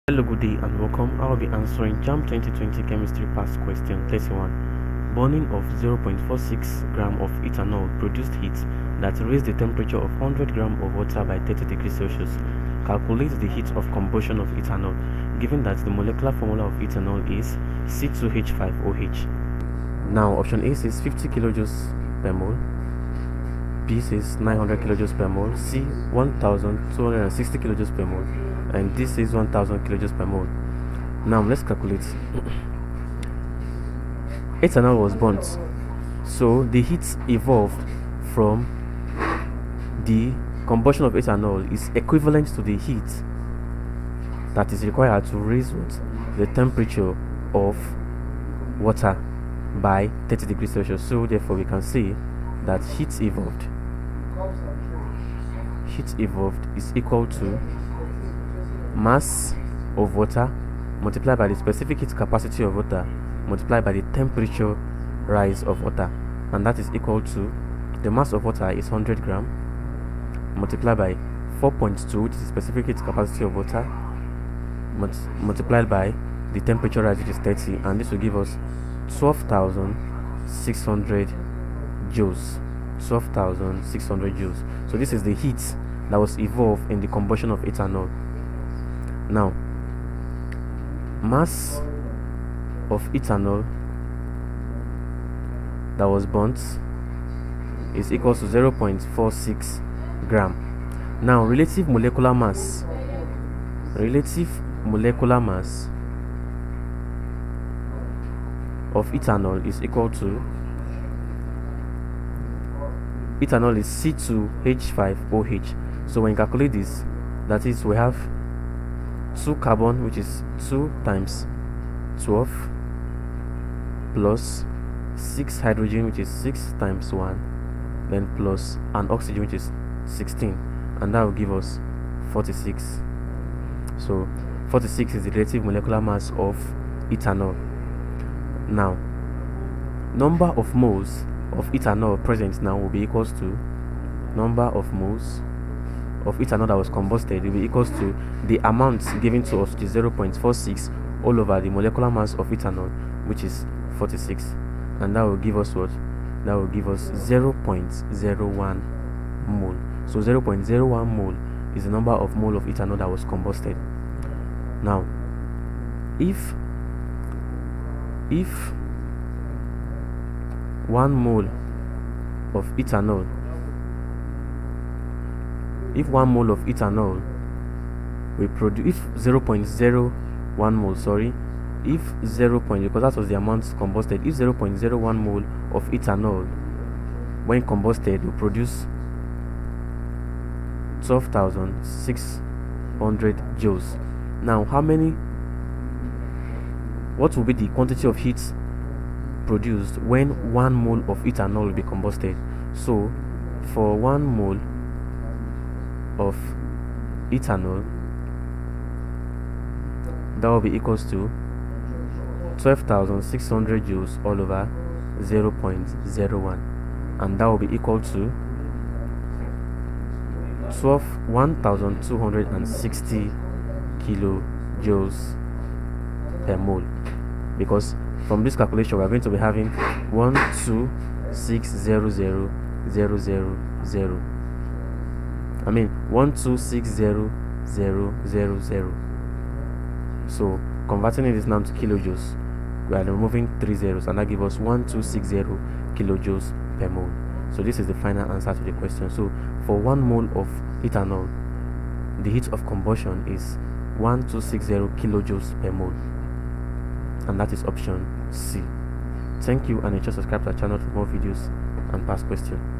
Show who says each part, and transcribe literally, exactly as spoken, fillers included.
Speaker 1: Hello, good day and welcome. I will be answering JAMB twenty twenty Chemistry Past Question thirty-one. Burning of zero point four six gram of ethanol produced heat that raised the temperature of one hundred gram of water by thirty degrees Celsius. Calculate the heat of combustion of ethanol, given that the molecular formula of ethanol is C two H five O H. Now, option A says fifty kilojoules per mole, B says nine hundred kilojoules per mole, C one thousand two hundred sixty kilojoules per mole, and this is one thousand kilojoules per mole. Now let's calculate. Ethanol was burnt, so the heat evolved from the combustion of ethanol is equivalent to the heat that is required to raise what? The temperature of water by thirty degrees Celsius. So therefore we can say that heat evolved heat evolved is equal to mass of water multiplied by the specific heat capacity of water multiplied by the temperature rise of water, and that is equal to the mass of water is one hundred gram multiplied by four point two, which is the specific heat capacity of water, multiplied by the temperature rise, which is thirty, and this will give us twelve thousand six hundred joules. twelve thousand six hundred joules. So this is the heat that was evolved in the combustion of ethanol. Now, mass of ethanol that was burnt is equal to zero point four six gram. Now, relative molecular mass relative molecular mass of ethanol is equal to, ethanol is C two H five O H. So when you calculate this, that is, we have two carbon, which is two times twelve, plus six hydrogen, which is six times one, then plus an oxygen, which is sixteen, and that will give us forty-six. So forty-six is the relative molecular mass of ethanol. Now, number of moles of ethanol present now will be equals to number of moles of ethanol that was combusted will be equals to the amount given to us, which is zero point four six, all over the molecular mass of ethanol, which is forty-six, and that will give us what? That will give us zero point zero one mole. So zero point zero one mole is the number of mole of ethanol that was combusted. Now, if if one mole of ethanol if one mole of ethanol we produce, if zero point zero one mole, sorry, if zero point, because that was the amount combusted, if zero point zero one mole of ethanol when combusted will produce twelve thousand six hundred joules. Now, how many what will be the quantity of heat produced when one mole of ethanol will be combusted? So for one mole of ethanol, that will be equals to twelve thousand six hundred joules all over zero point zero one, and that will be equal to twelve one thousand two hundred sixty kilojoules per mole, because from this calculation we are going to be having one two six zero zero zero zero zero. I mean one two six zero zero zero zero. So converting this now to kilojoules, we are removing three zeros, and that gives us one two six zero kilojoules per mole. So this is the final answer to the question. So for one mole of ethanol, the heat of combustion is one two six zero kilojoules per mole, and that is option C. Thank you, and ensure subscribe to our channel for more videos and past questions.